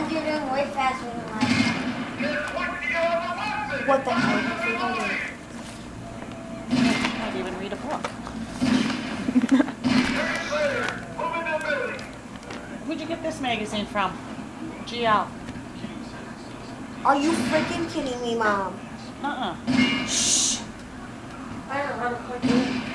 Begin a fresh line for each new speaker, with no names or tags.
You're doing way faster than last time. What the hell?
I can't even read a book. Who'd you get this magazine from? GL.
Are you freaking kidding me, Mom?
Uh-uh.
Shh. I don't know how to click it.